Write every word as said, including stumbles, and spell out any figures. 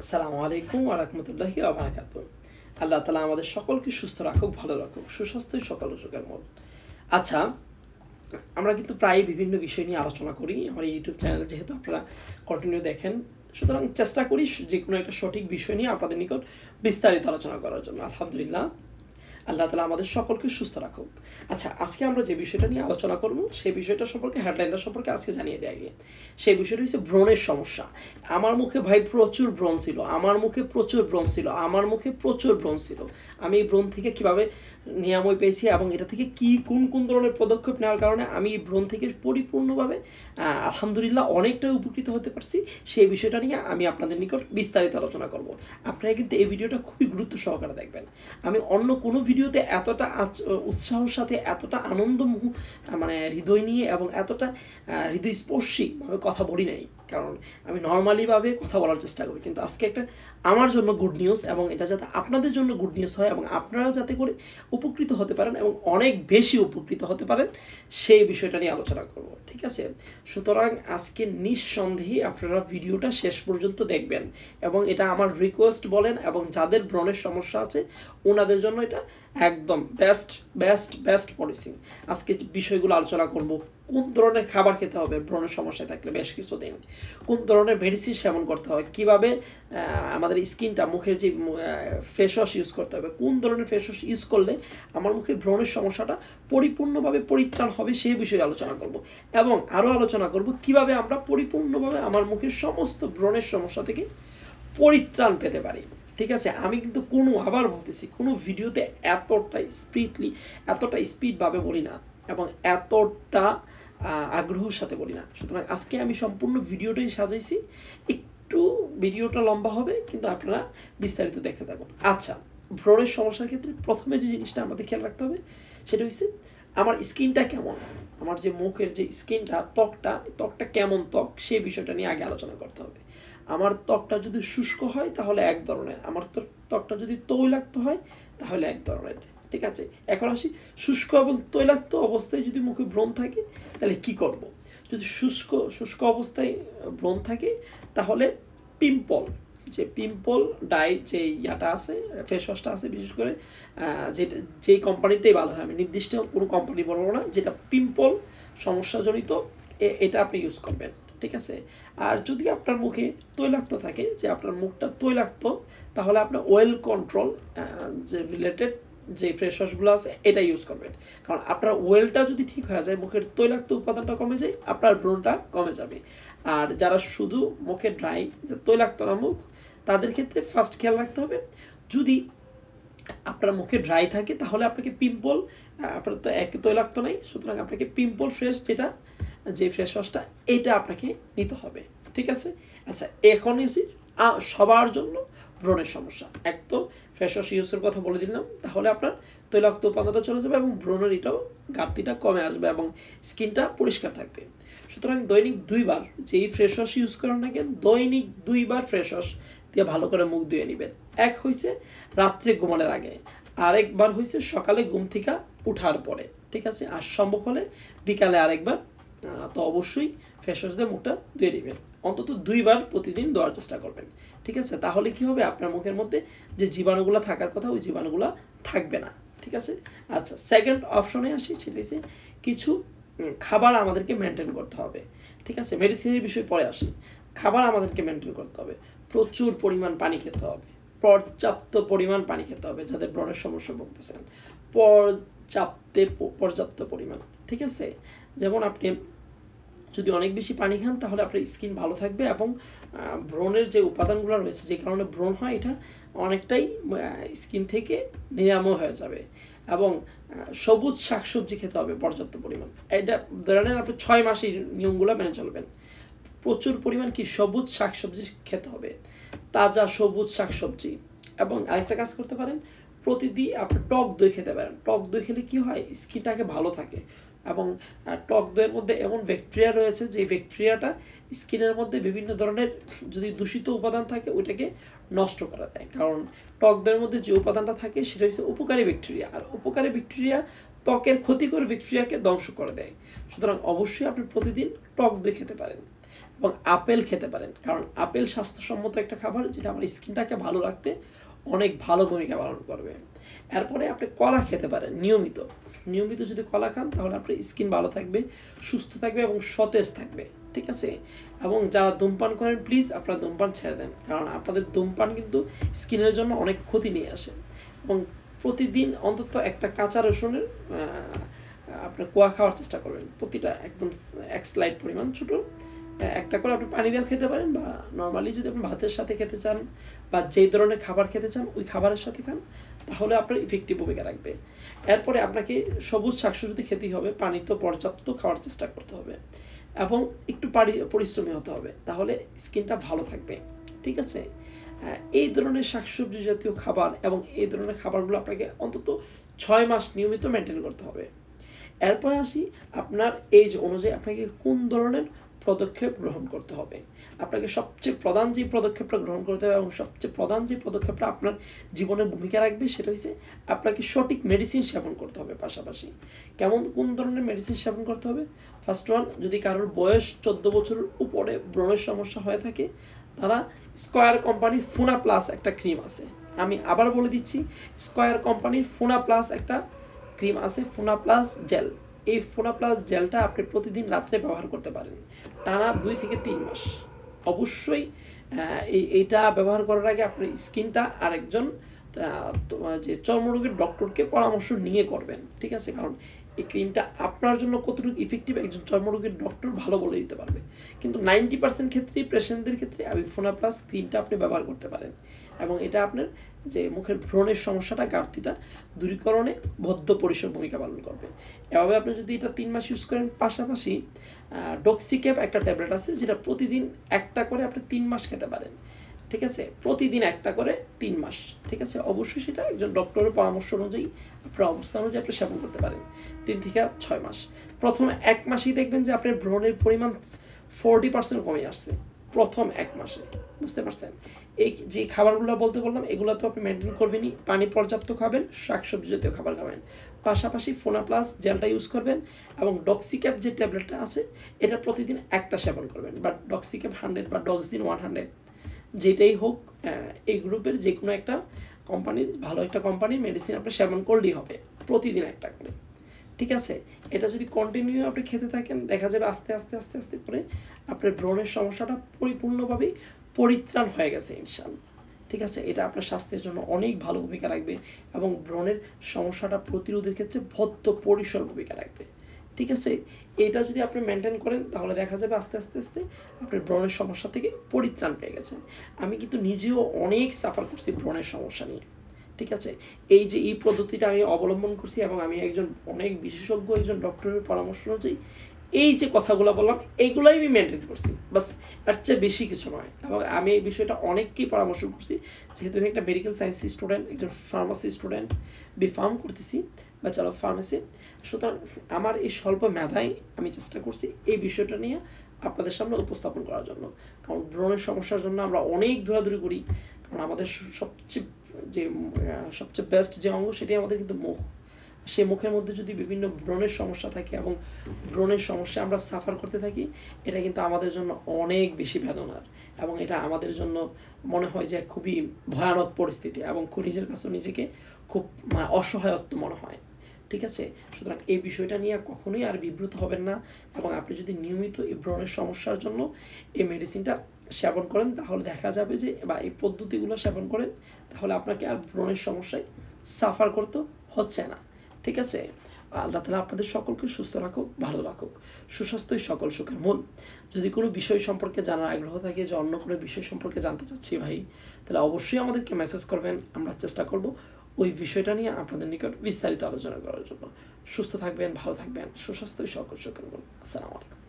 আসসালামু আলাইকুম ওয়া রাহমাতুল্লাহি ওয়া বারাকাতুহু। আল্লাহ তাআলা আমাদের সকলকে সুস্থ রাখুক, ভালো রাখুক, সুস্বাস্থ্যই সকল অসুখের মূল। আচ্ছা, আমরা কিন্তু প্রায় বিভিন্ন বিষয় নিয়ে আলোচনা করি আমার ইউটিউব চ্যানেল, যেহেতু আপনারা কন্টিনিউ দেখেন, সুতরাং চেষ্টা করি যে কোনো একটা সঠিক বিষয় নিয়ে আপনাদের নিকট বিস্তারিত আলোচনা করার জন্য। আলহামদুলিল্লাহ, আল্লাহ তাআলা আমাদের সকলকে সুস্থ রাখুক। আচ্ছা, আজকে আমরা যে বিষয়টা নিয়ে আলোচনা করব সেই বিষয়টা সম্পর্কে, হেডলাইনটা সম্পর্কে আজকে জানিয়ে দেওয়া গিয়ে, সেই বিষয়টা হচ্ছে ব্রণের সমস্যা। আমার মুখে ভাই প্রচুর ব্রণ ছিল, আমার মুখে প্রচুর ব্রণ ছিল, আমার মুখে প্রচুর ব্রণ ছিল। আমি এই ব্রণ থেকে কীভাবে নিরাময় পেয়েছি এবং এটা থেকে কি কোন কোন ধরনের পদক্ষেপ নেওয়ার কারণে আমি এই ব্রণ থেকে পরিপূর্ণভাবে আলহামদুলিল্লাহ অনেকটাই উপকৃত হতে পারছি, সেই বিষয়টা নিয়ে আমি আপনাদের নিকট বিস্তারিত আলোচনা করব। আপনারা কিন্তু এই ভিডিওটা খুবই গুরুত্ব সহকারে দেখবেন। আমি অন্য কোনো ভিডিওতে এতটা উৎসাহের সাথে, এতটা আনন্দ মানে হৃদয় নিয়ে এবং এতটা হৃদয়স্পর্শীভাবে কথা বলি নাই, কারণ আমি নর্মালিভাবে কথা বলার চেষ্টা করি। কিন্তু আজকে একটা আমার জন্য গুড নিউজ, এবং এটা যাতে আপনাদের জন্য গুড নিউজ হয় এবং আপনারা যাতে করে উপকৃত হতে পারেন এবং অনেক বেশি উপকৃত হতে পারেন, সেই বিষয়টা নিয়ে আলোচনা করব। ঠিক আছে, সুতরাং আজকে নিঃসন্দেহে আপনারা ভিডিওটা শেষ পর্যন্ত দেখবেন, এবং এটা আমার রিকোয়েস্ট বলেন, এবং যাদের ব্রণের সমস্যা আছে ওনাদের জন্য এটা একদম বেস্ট বেস্ট বেস্ট পলিসি। আজকে বিষয়গুলো আলোচনা করব। কোন ধরনের খাবার খেতে হবে ব্রণের সমস্যায় থাকলে বেশ কিছুদিন, কোন ধরনের মেডিসিন সেবন করতে হয়, কীভাবে আমাদের স্কিনটা, মুখের যে ফেস ওয়াশ ইউজ করতে হবে, কোন ধরনের ফেস ওয়াশ ইউজ করলে আমার মুখে ব্রণের সমস্যাটা পরিপূর্ণভাবে পরিত্রাণ হবে, সেই বিষয়ে আলোচনা করব। এবং আরও আলোচনা করব কিভাবে আমরা পরিপূর্ণভাবে আমার মুখের সমস্ত ব্রণের সমস্যা থেকে পরিত্রাণ পেতে পারি। ঠিক আছে, আমি কিন্তু কোনো, আবার বলতেছি, কোনো ভিডিওতে এতটা স্পিডলি, এতটা স্পিডভাবে বলি না এবং এতটা আগ্রহের সাথে বলি না। সুতরাং আজকে আমি সম্পূর্ণ ভিডিওটাই সাজাইছি, একটু ভিডিওটা লম্বা হবে, কিন্তু আপনারা বিস্তারিত দেখতে থাকুন। আচ্ছা, ব্রণের সমস্যার ক্ষেত্রে প্রথমে যে জিনিসটা আমাদের খেয়াল রাখতে হবে সেটা হচ্ছে আমার স্কিনটা কেমন, আমার যে মুখের যে স্কিনটা, ত্বকটা, ত্বকটা কেমন ত্বক, সেই বিষয়টা নিয়ে আগে আলোচনা করতে হবে। আমার ত্বকটা যদি শুষ্ক হয় তাহলে এক ধরনের, আমার ত্বকটা যদি তৈলাক্ত হয় তাহলে এক ধরনের। ঠিক আছে, এখন আসি শুষ্ক এবং তৈলাক্ত অবস্থায় যদি মুখে ব্রণ থাকে তাহলে কি করব। যদি শুষ্ক শুষ্ক অবস্থায় ব্রণ থাকে তাহলে পিম্পল, যে পিম্পল ডাই যে ইয়াটা আছে, ফেস ওয়াশটা আছে, বিশেষ করে যেটা যেই কোম্পানিটাই ভালো হয়, আমি নির্দিষ্ট কোনো কোম্পানি বলবো না, যেটা পিম্পল সমস্যাজনিত, এটা আপনি ইউজ করবেন। ঠিক আছে, আর যদি আপনার মুখে তৈলাক্ত থাকে, যে আপনার মুখটা তৈলাক্ত, তাহলে আপনার ওয়েল কন্ট্রোল যে রিলেটেড যে ফেস ওয়াশগুলো আছে এটা ইউজ করবেন। কারণ আপনার ওয়েলটা যদি ঠিক হয়ে যায়, মুখের তৈলাক্ত উপাদানটা কমে যায়, আপনার ব্রণটা কমে যাবে। আর যারা শুধু মুখে ড্রাই, যে তৈলাক্ত না মুখ, তাদের ক্ষেত্রে ফার্স্ট খেয়াল রাখতে হবে, যদি আপনার মুখে ড্রাই থাকে তাহলে আপনাকে পিম্পল, আপনার তো এক তৈলাক্ত নাই, সুতরাং আপনাকে পিম্পল ফ্রেশ, যেটা যে ফেস ওয়াশটা, এটা আপনাকে নিতে হবে। ঠিক আছে, আচ্ছা, এখন এসে সবার জন্য ব্রণের সমস্যা, এক তো ফেস ওয়াশ ইউজের কথা বলে দিলাম, তাহলে আপনার তৈলাক্ত উপাদানটা চলে যাবে এবং ব্রণের এটাও ঘাটতিটা কমে আসবে এবং স্কিনটা পরিষ্কার থাকবে। সুতরাং দৈনিক দুইবার যেই ফ্রেশ ওয়াশ ইউজ করেন না কেন, দৈনিক দুইবার ফ্রেশ ওয়াশ দিয়ে ভালো করে মুখ ধুয়ে নেবেন। এক হয়েছে রাত্রে ঘুমানোর আগে, আরেকবার হয়েছে সকালে ঘুম থেকে উঠার পরে। ঠিক আছে, আর সম্ভব হলে বিকালে আরেকবার, তো অবশ্যই ফেস ওয়াশ দিয়ে মুখটা ধুয়ে নেবেন, অন্তত দুইবার প্রতিদিন দেওয়ার চেষ্টা করবেন। ঠিক আছে, তাহলে কি হবে, আপনার মুখের মধ্যে যে জীবাণুগুলো থাকার কথা ওই জীবাণুগুলো থাকবে না। ঠিক আছে, আচ্ছা, সেকেন্ড অপশনে আসি, সেটা হচ্ছে কিছু খাবার আমাদেরকে মেনটেন করতে হবে। ঠিক আছে, মেডিসিনের বিষয় পরে আসি, খাবার আমাদেরকে মেনটেন করতে হবে। প্রচুর পরিমাণ পানি খেতে হবে, পর্যাপ্ত পরিমাণ পানি খেতে হবে। যাদের ব্রণের সমস্যা ভুগতেছেন, পর্যাপ্তে পর্যাপ্ত পরিমাণ। ঠিক আছে, যেমন আপনি যদি অনেক বেশি পানি খান তাহলে আপনার স্কিন ভালো থাকবে এবং ব্রণের যে উপাদানগুলো রয়েছে, যে কারণে ব্রণ হয়, এটা অনেকটাই স্কিন থেকে নিরাময় হয়ে যাবে। এবং সবুজ শাকসবজি খেতে হবে পর্যাপ্ত পরিমাণ। এটা ধরে নেন আপনি ছয় মাস এই নিয়মগুলো মেনে চলবেন। প্রচুর পরিমাণ কি সবুজ শাকসবজি খেতে হবে, তাজা সবুজ শাকসবজি। এবং আরেকটা কাজ করতে পারেন, প্রতিদিন আপনি টক দই খেতে পারেন। টক দই খেলে কি হয়, স্কিনটাকে ভালো থাকে, এবং টক দইয়ের মধ্যে এমন ব্যাকটেরিয়া রয়েছে যে ব্যাকটেরিয়াটা স্কিনের মধ্যে বিভিন্ন ধরনের যদি দূষিত উপাদান থাকে ওইটাকে নষ্ট করে দেয়। কারণ টক দইয়ের মধ্যে যে উপাদানটা থাকে সেটা হচ্ছে উপকারী ব্যাকটেরিয়া, আর উপকারী ব্যাকটেরিয়া ত্বকের ক্ষতিকর ব্যাকটেরিয়াকে ধ্বংস করে দেয়। সুতরাং অবশ্যই আপনি প্রতিদিন টক দই খেতে পারেন। এবং আপেল খেতে পারেন, কারণ আপেল স্বাস্থ্যসম্মত একটা খাবার যেটা আমার স্কিনটাকে ভালো রাখতে অনেক ভালো ভূমিকা পালন করবে। এরপরে আপনি কলা খেতে পারেন নিয়মিত। নিয়মিত যদি কলা খান তাহলে আপনার স্কিন ভালো থাকবে, সুস্থ থাকবে এবং সতেজ থাকবে, ঠিক আছে। এবং যারা ধূমপান করেন প্লিজ আপনারা ধূমপান ছেড়ে দেন, কারণ আপনাদের ধূমপান কিন্তু স্কিনের জন্য অনেক ক্ষতি নিয়ে আসে। এবং প্রতিদিন অন্তত একটা কাঁচা রসুনের আপনার কোয়া খাওয়ার চেষ্টা করবেন, প্রতিটা একদম এক স্লাইড পরিমাণ ছোটো একটা করে আপনি পানি দিয়েও খেতে পারেন, বা নর্মালি যদি আপনি ভাতের সাথে খেতে চান বা যেই ধরনের খাবার খেতে চান ওই খাবারের সাথে খান, তাহলে আপনার ইফেক্টিভ ভূমিকা রাখবে। এরপরে আপনাকে সবুজ শাকসবজি খেতেই হবে, পানি তো পর্যাপ্ত খাওয়ার চেষ্টা করতে হবে এবং একটু পরিশ্রমী হতে হবে, তাহলে স্কিনটা ভালো থাকবে, ঠিক আছে। এই ধরনের শাকসবজি জাতীয় খাবার এবং এই ধরনের খাবারগুলো আপনাকে অন্তত ছয় মাস নিয়মিত মেনটেন করতে হবে। এরপরে আসি আপনার এজ অনুযায়ী আপনাকে কোন ধরনের পদক্ষেপ গ্রহণ করতে হবে। আপনাকে সবচেয়ে প্রধান যে পদক্ষেপটা গ্রহণ করতে হবে এবং সবচেয়ে প্রধান যে পদক্ষেপটা আপনার জীবনের ভূমিকা রাখবে সেটা হচ্ছে আপনাকে সঠিক মেডিসিন সেবন করতে হবে। পাশাপাশি কেমন কোন ধরনের মেডিসিন সেবন করতে হবে? ফার্স্ট ওয়ান, যদি কারোর বয়স চোদ্দো বছরের উপরে ব্রণের সমস্যা হয়ে থাকে তারা স্কয়ার কোম্পানির ফুনা প্লাস একটা ক্রিম আছে, আমি আবার বলে দিচ্ছি, স্কয়ার কোম্পানির ফুনা প্লাস একটা ক্রিম আছে, ফুনা প্লাস জেল। এই ফুনা প্লাস জেলটা আপনি প্রতিদিন রাত্রে ব্যবহার করতে পারেন টানা দুই থেকে তিন মাস। অবশ্যই এই এইটা ব্যবহার করার আগে আপনার স্কিনটা আরেকজন যে চর্মরোগের ডক্টরকে পরামর্শ নিয়ে করবেন, ঠিক আছে। কারণ এই ক্রিমটা আপনার জন্য কতটুকু ইফেক্টিভ একজন চর্মরোগের ডক্টর ভালো বলে দিতে পারবে, কিন্তু নাইনটি পার্সেন্ট ক্ষেত্রেই পেশেন্টদের ক্ষেত্রে আমি ফোনা প্লাস ক্রিমটা আপনি ব্যবহার করতে পারেন এবং এটা আপনার যে মুখের ব্রণের সমস্যাটা ঘাটতিটা দূরীকরণে বদ্ধ পরিসর ভূমিকা পালন করবে। এভাবে আপনি যদি এটা তিন মাস ইউজ করেন, পাশাপাশি ডক্সিক্যাপ একটা ট্যাবলেট আছে যেটা প্রতিদিন একটা করে আপনি তিন মাস খেতে পারেন, ঠিক আছে। প্রতিদিন একটা করে তিন মাস, ঠিক আছে। অবশ্যই সেটা একজন ডক্টরের পরামর্শ অনুযায়ী আপনার অবস্থা অনুযায়ী আপনি সেবন করতে পারেন তিন থেকে ছয় মাস। প্রথম এক মাসেই দেখবেন যে আপনার ব্রণের পরিমাণ ফোরটি পার্সেন্ট কমে আসছে প্রথম এক মাসে, বুঝতে পারছেন। এই যে খাবারগুলো বলতে বললাম এগুলো তো আপনি মেনটেন করবেনই, পানি পর্যাপ্ত খাবেন, শাকসবজি জাতীয় খাবার খাবেন, পাশাপাশি ফোনা প্লাস জেলটা ইউজ করবেন এবং ডক্সিক্যাপ যে ট্যাবলেটটা আছে এটা প্রতিদিন একটা সেবন করবেন, বাট ডক্সিক্যাপ হান্ড্রেড বা ডক্সিন ওয়ান হান্ড্রেড যেটাই হোক এই গ্রুপের যে কোনো একটা কোম্পানির ভালো একটা কোম্পানির মেডিসিন আপনি সেবন করলেই হবে প্রতিদিন একটা করে, ঠিক আছে। এটা যদি কন্টিনিউ আপনি খেতে থাকেন দেখা যাবে আস্তে আস্তে আস্তে আস্তে করে আপনার ব্রণের সমস্যাটা পরিপূর্ণভাবে পরিত্রাণ হয়ে গেছে ইনশাআল্লাহ, ঠিক আছে। এটা আপনার স্বাস্থ্যের জন্য অনেক ভালো ভূমিকা রাখবে এবং ব্রণের সমস্যাটা প্রতিরোধের ক্ষেত্রে বদ্ধ পরিসর ভূমিকা রাখবে, ঠিক আছে। এটা যদি আপনি মেনটেন করেন তাহলে দেখা যাবে আস্তে আস্তে আস্তে আপনার ব্রণের সমস্যা থেকে পরিত্রাণ পেয়ে গেছেন। আমি কিন্তু নিজেও অনেক সাফার করছি ব্রণের সমস্যা নিয়ে, ঠিক আছে। এই যে এই পদ্ধতিটা আমি অবলম্বন করছি এবং আমি একজন অনেক বিশেষজ্ঞ একজন ডক্টরের পরামর্শ অনুযায়ী এই যে কথাগুলো বললাম এইগুলোই আমি মেনটেন করছি, বাস এর চেয়ে বেশি কিছু নয়। এবং আমি এই বিষয়টা অনেককেই পরামর্শ করছি, যেহেতু আমি একটা মেডিকেল সায়েন্স স্টুডেন্ট, একজন ফার্মাসি স্টুডেন্ট, বি ফার্ম করতেছি বা চালো ফার্মেসি, সুতরাং আমার এই স্বল্প মেধায় আমি চেষ্টা করছি এই বিষয়টা নিয়ে আপনাদের সামনে উপস্থাপন করার জন্য। কারণ ব্রণের সমস্যার জন্য আমরা অনেক দৌড়াদৌড়ি করি, কারণ আমাদের সবচেয়ে যে সবচেয়ে বেস্ট যে অঙ্গ সেটাই আমাদের কিন্তু মুখ। সেই মুখের মধ্যে যদি বিভিন্ন ব্রণের সমস্যা থাকে এবং ব্রণের সমস্যা আমরা সাফার করতে থাকি, এটা কিন্তু আমাদের জন্য অনেক বেশি বেদনার এবং এটা আমাদের জন্য মনে হয় যে খুবই ভয়ানক পরিস্থিতি এবং নিজের কাছে নিজেকে খুব অসহায়ত্ব মনে হয়, ঠিক আছে। সুতরাং এই বিষয়টা নিয়ে কখনোই আর বিব্রত হবেন না এবং আপনি যদি নিয়মিত এই ব্রণের সমস্যার জন্য এই মেডিসিনটা সেবন করেন তাহলে দেখা যাবে যে, বা এই পদ্ধতিগুলো সেবন করেন তাহলে আপনাকে আর ব্রণের সমস্যায় সাফার করতে হচ্ছে না, ঠিক আছে। আল্লাহ তাআলা আপনাদের সকলকে সুস্থ রাখুক, ভালো রাখুক। সুস্বাস্থ্যই সকল সুখের মূল। যদি কোনো বিষয় সম্পর্কে জানার আগ্রহ থাকে যে অন্য কোনো বিষয় সম্পর্কে জানতে চাচ্ছি ভাই, তাহলে অবশ্যই আমাদেরকে মেসেজ করবেন, আমরা চেষ্টা করব ওই বিষয়টা নিয়ে আপনাদের নিকট বিস্তারিত আলোচনা করার জন্য। সুস্থ থাকবেন, ভালো থাকবেন, সুস্বাস্থ্যই সকল সুখের মূল। আসসালামু আলাইকুম।